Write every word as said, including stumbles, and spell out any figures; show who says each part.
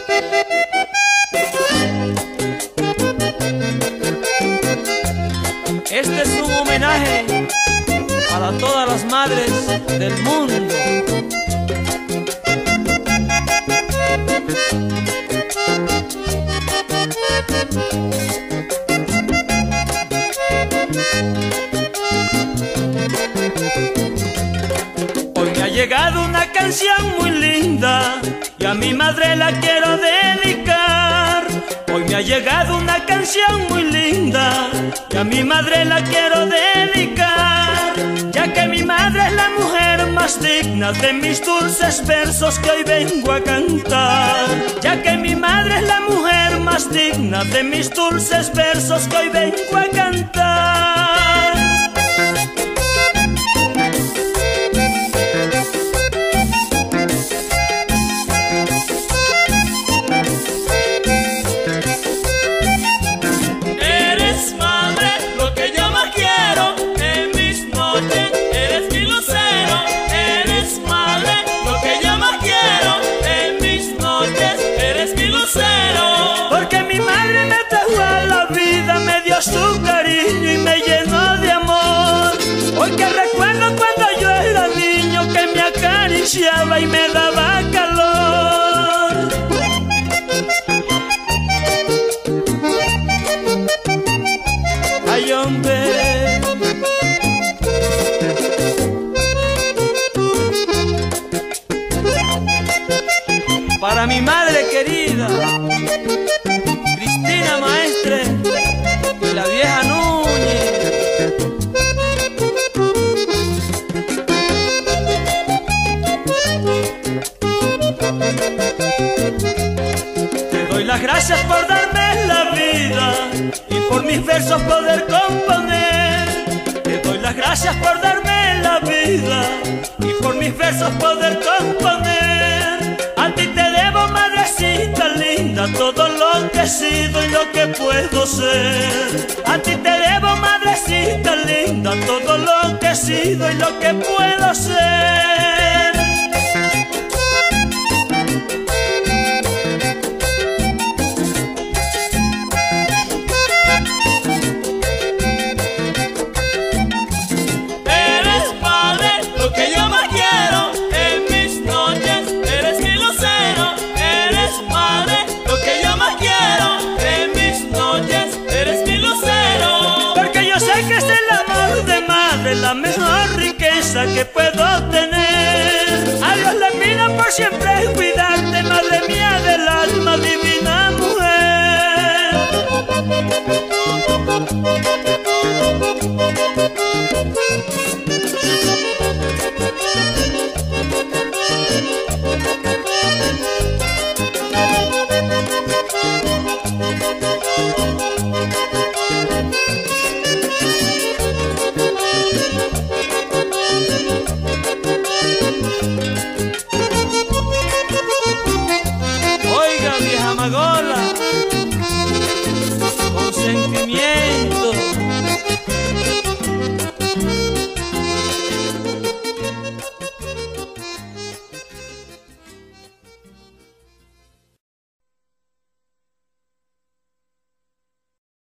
Speaker 1: Este es un homenaje para todas las madres del mundo. Hoy me ha llegado una canción muy linda y a mi madre la quiero dedicar. Hoy me ha llegado una canción muy linda y a mi madre la quiero dedicar, ya que mi madre es la mujer más digna de mis dulces versos que hoy vengo a cantar. Ya que mi madre es la mujer más digna de mis dulces versos que hoy vengo a cantar. Porque mi madre me trajo a la vida, me dio su cariño y me llenó de amor. Hoy que recuerdo cuando yo era niño, que me acariciaba y me daba calor. Ay, hombre, para mi madre querida, Cristina Maestre y la vieja Núñez. Te doy las gracias por darme la vida y por mis versos poder componer. Te doy las gracias por darme la vida y por mis versos poder componer. A ti te debo, madrecita linda, todo lo que he sido y lo que puedo ser. A ti te debo, madrecita linda, todo lo que he sido y lo que puedo ser.